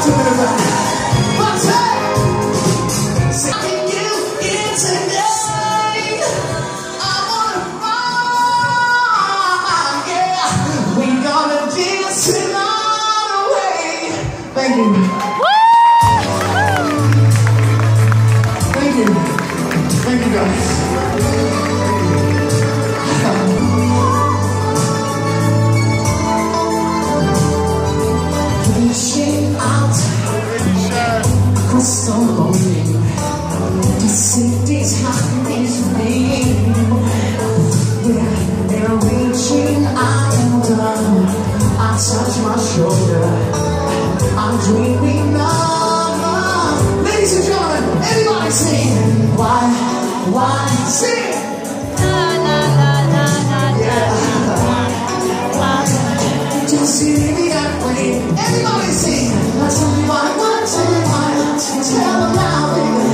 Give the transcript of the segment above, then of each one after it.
Thank you. Thank you. Thank you, guys. Reaching out across the morning, the city's heart is ringing. They're reaching out and down. I touch my shoulder. I'm dreaming of. Ladies and gentlemen, everybody sing. Why sing? Yeah. Just see me that way. Everybody sing. Let's tell me why. Tell them now, baby.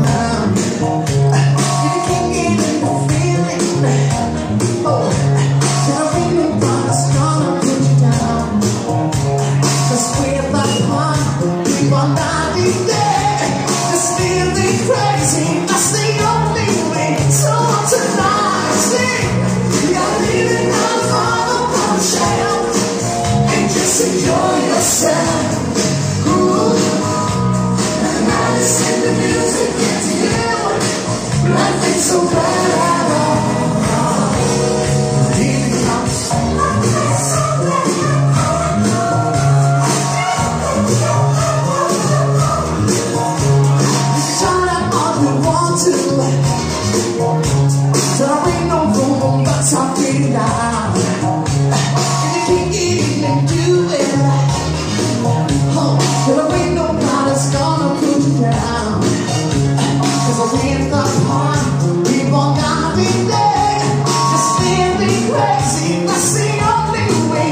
You can't get the feeling. Oh, there ain't nobody's gonna put you down. 'Cause we're like one, we will not be there. Just feeling crazy, that's the only way. So tonight, sing. You're leaving out for the bombshell, and just enjoy yourself. And I listen to music, get to you. Life ain't so bad at all. Talking loud, you can't even do it. Oh, there ain't nobody's gonna put you down. 'Cause we're the one, we will not be there. Just feeling crazy, that's the only way.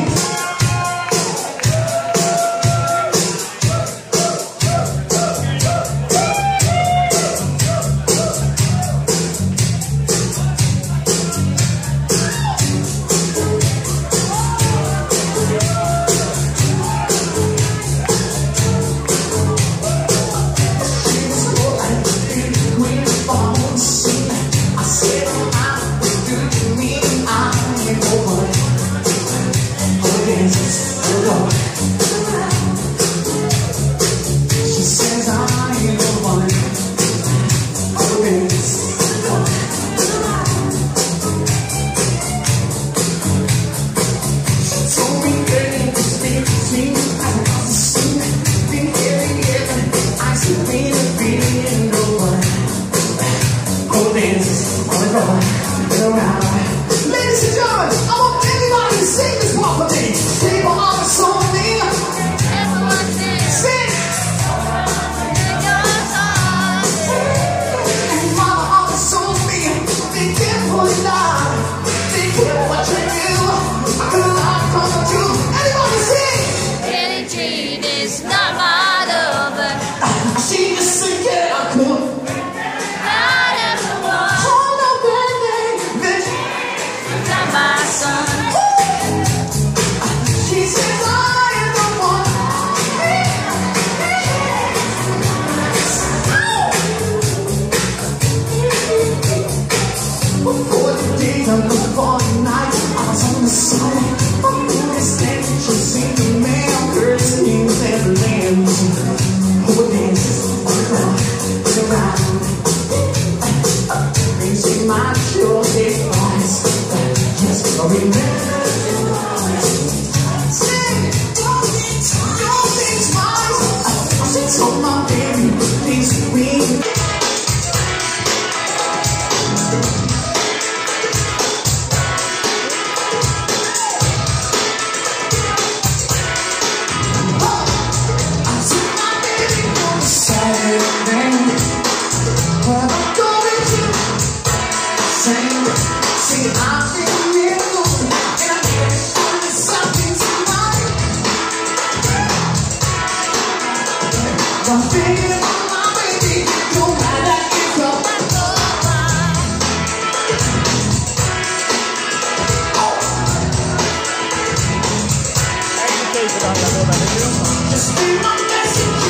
Ladies and gentlemen, I want everybody to sing this one for me. People are so mean. Sing. And mama are so mean. They can't pull it down. They can't what you do. I could not come to. Everybody sing. Billie Jean is not my lover. She just said, yeah, I could. Just be my messenger.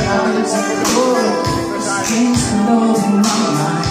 Things to know in my mind.